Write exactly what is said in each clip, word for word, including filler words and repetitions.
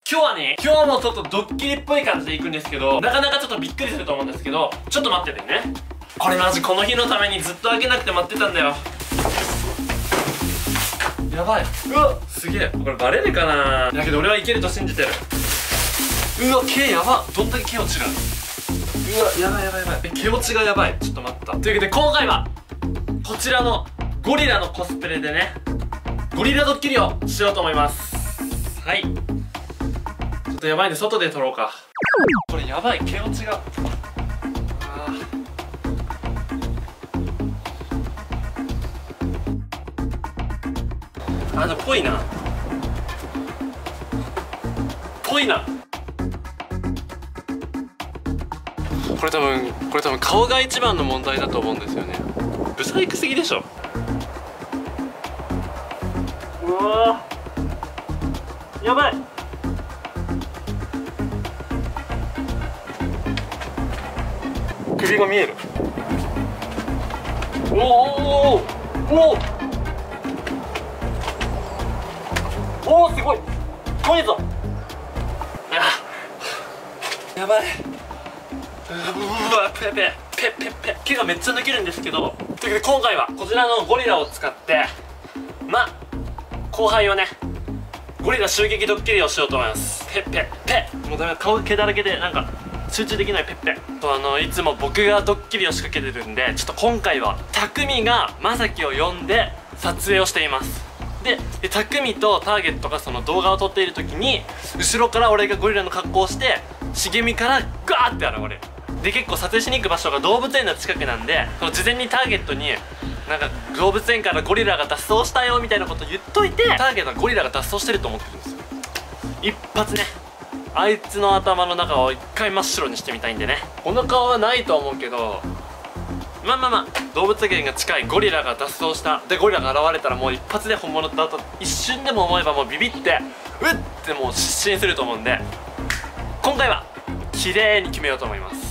今日はね、今日もちょっとドッキリっぽい感じでいくんですけど、なかなかちょっとびっくりすると思うんですけど、ちょっと待っててね。これマジこの日のためにずっと開けなくて待ってたんだよ。やばい。うわすげえ。これバレるかな。だけど俺はいけると信じてる。うわ毛やば。どんだけ毛落ちる。うわやばいやばいやばい。え毛落ちがやばい。ちょっと待った。というわけで今回はこちらのゴリラのコスプレでね、ゴリラドッキリをしようと思います。はい、ちょっとやばいんで外で撮ろうか。これやばい、毛落ちが。あでもぽいなぽいな。これ多分これ多分顔が一番の問題だと思うんですよね。ブサイクすぎでしょ。うわーやばい。首が見える。おおおおおおすごいすごいぞ。やばい。うわペペペペペ毛がめっちゃ抜けるんですけど、というわけで今回はこちらのゴリラを使ってまあ後輩をねゴリラ襲撃ドッキリをしようと思います。ペッペッペッもうダメだ、顔毛だらけでなんか集中できない。ペッペッとあのいつも僕がドッキリを仕掛けてるんで、ちょっと今回は匠がまさきを呼んで撮影をしています。でで匠とターゲットがその動画を撮っている時に後ろから俺がゴリラの格好をして茂みからガーって現れる。で結構撮影しに行く場所が動物園の近くなんで、その事前にターゲットになんか動物園からゴリラが脱走したよみたいなこと言っといて、ターゲットはゴリラが脱走してると思ってるんですよ。一発ねあいつの頭の中を一回真っ白にしてみたいんでね。この顔はないと思うけど、まあまあまあ動物園が近い、ゴリラが脱走したでゴリラが現れたらもう一発で本物だと一瞬でも思えばもうビビってうっってもう失神すると思うんで、今回は綺麗に決めようと思います。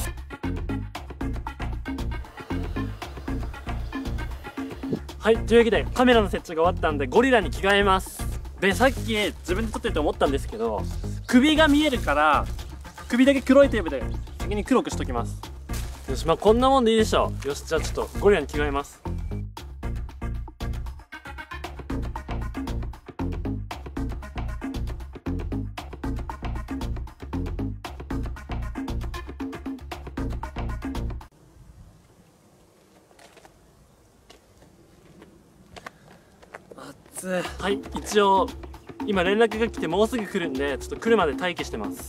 はい、というわけでカメラの設置が終わったんでゴリラに着替えます。でさっき自分で撮ってて思ったんですけど、首が見えるから首だけ黒いテープで先に黒くしときます。よし、まあこんなもんでいいでしょう。よし、じゃあちょっとゴリラに着替えます。はい、一応今連絡が来てもうすぐ来るんで、ちょっと来るまで待機してます。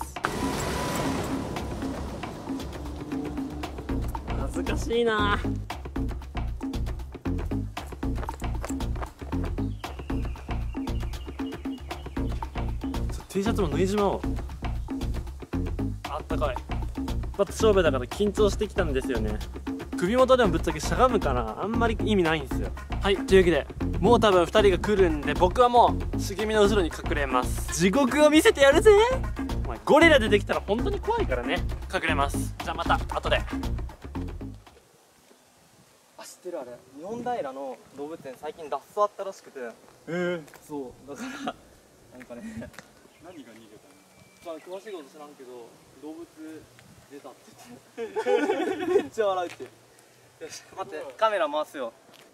恥ずかしいな。T シャツも脱いじまおう。あったかい。一発勝負だから緊張してきたんですよね。首元でもぶっちゃけしゃがむからあんまり意味ないんですよ。はい、というわけでもう多分ふたりが来るんで、僕はもう茂みの後ろに隠れます。地獄を見せてやるぜ。お前ゴリラ出てきたら本当に怖いからね。隠れます。じゃあまた後で。 あ、知ってるあれ、日本平の動物園最近脱走あったらしくて。えー、そうだからなんかね何が逃げたのか詳しいこと知らんけど動物出たって言ってめっちゃ笑うって。よし待って、カメラ回すよ。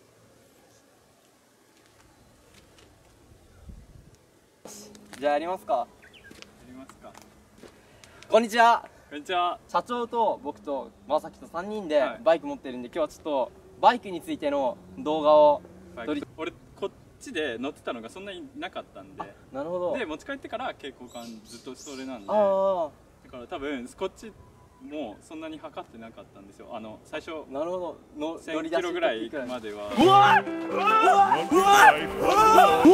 じゃあやりますか。やりますか。こんにちは。 こんにちは。 社長と僕とまさきとさんにんでバイク持ってるんで、今日はちょっとバイクについての動画を撮り。 俺こっちで乗ってたのがそんなになかったんで。 なるほど。 で持ち帰ってから蛍光管ずっとそれなんで、だあから多分こっちもそんなに測ってなかったんですよ。あの最初なるほどのせんキロぐらい行くまでは。 うわっうわっうわっう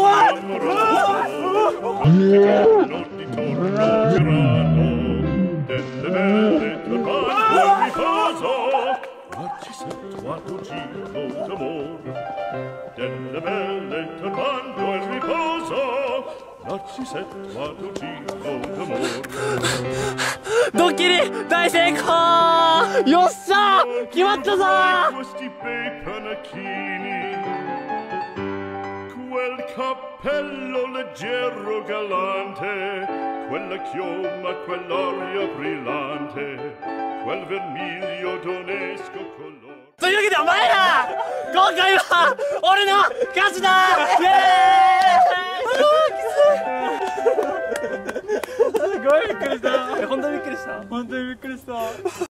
ドッキリ大成功。よっしゃー決まったぞー。 cappello leggero galante, quella chioma, quell'aria brillante, quel vermiglio d'onesco colore. というわけでお前ら今回は俺の勝ちだイエーイすごいびっくりした。本当にびっくりした。本当にびっくりした。